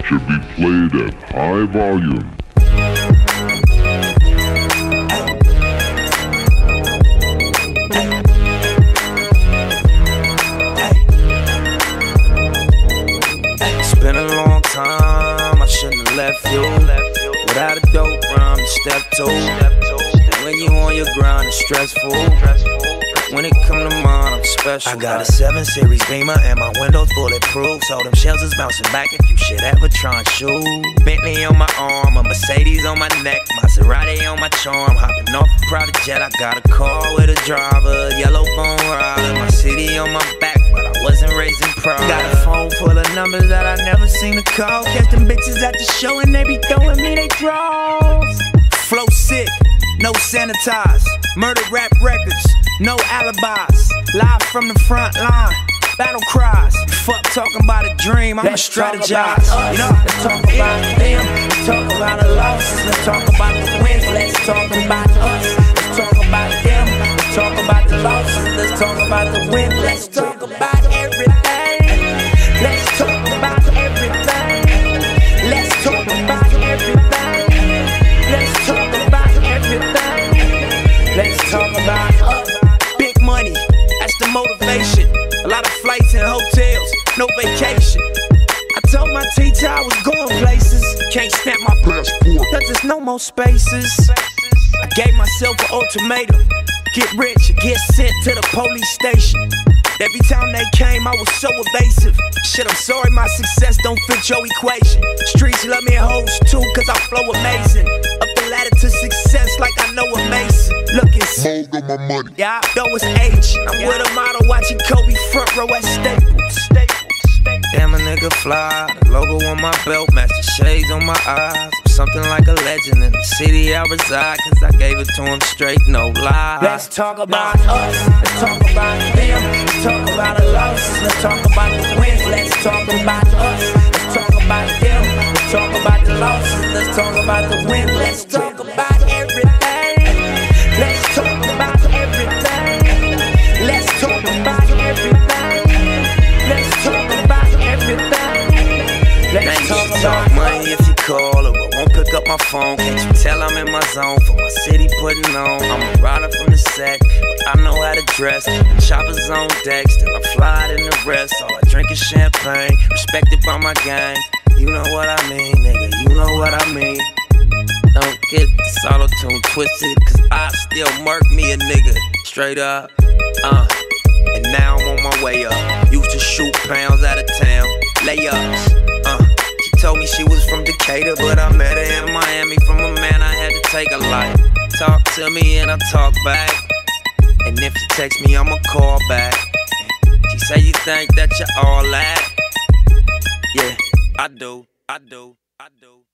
should be played at high volume. It's been a long time, I shouldn't have left you without a dope rhyme to step to. And when you on your grind, it's stressful. When it come to mine, I'm special. I got a 7 Series Beamer and my windows bulletproof, so them shells is bouncing back if you should ever try and shoot. Bentley on my arm, a Mercedes on my neck, Maserati on my charm. Hopping off a private jet, I got a car with a driver, yellow bone rider. My city on my back, but I wasn't raised in pride. Got a phone full of numbers that I never seen to call. Catch them bitches at the show and they be throwing me they draws. Flow sick, no sanitize. Murder rap records, no alibis. Live from the front line, battle cries. Fuck talking about a dream, I'ma strategize. You know, let's talk about them, let's talk about the losses, let's talk about the wins, let's talk about us. Let's talk about them, let's talk about the losses, let's talk about the wins, let's talk about everything. Let's talk about everything. Let's talk about everything. Let's talk about everything. Let's talk about us. Big money, that's the motivation. A lot of flights and hotels, no vacation. I told my teacher I was going places. Can't snap my passport, cause there's no more spaces. I gave myself an ultimatum: get rich or get sent to the police station. Every time they came, I was so evasive. Shit, I'm sorry my success don't fit your equation. Streets love me and hoes too, cause I flow amazing. Up the ladder to success like I know a Mason. Looking Smoke on my money. yeah, I know it's H. I'm with a model watching Kobe front row at Staples. Damn, a nigga fly. The logo on my belt, match the shades on my eyes. I'm something like a legend in the city I reside, cause I gave it to him straight, no lie. Let's talk about us. Let's talk about them. Let's talk about the losses. Let's talk about the wins. Let's talk about us. Let's talk about them. Let's talk about the losses. Let's talk about the wins. Let's talk about everything. Let's talk about everything. Let's talk about everything. Let's talk about everything. Let's talk about money if you call her, but won't pick up my phone. Can't you tell I'm in my zone for my city putting on? I'm a rider from the set, but I know how to dress. The chopper's on deck, still I'm fly than the rest. All I drink is champagne, respected by my gang. You know what I mean, nigga, you know what I mean. Don't get this auto-tune twisted, cause I still murk me a nigga, straight up. And now I'm on my way up. Used to shoot pounds out of town, layups. She told me she was from Decatur, but I met her in Miami. From a man I had to take a life. Talk to me and I talk back, and if you text me I'ma call back. She say you think that you're all that. Yeah, I do, I do, I do.